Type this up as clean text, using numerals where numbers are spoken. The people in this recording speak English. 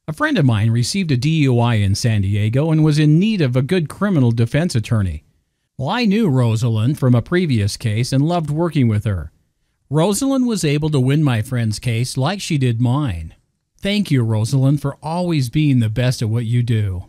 A friend of mine received a DUI in San Diego and was in need of a good criminal defense attorney. Well, I knew Rosalind from a previous case and loved working with her. Rosalind was able to win my friend's case like she did mine. Thank you, Rosalind, for always being the best at what you do.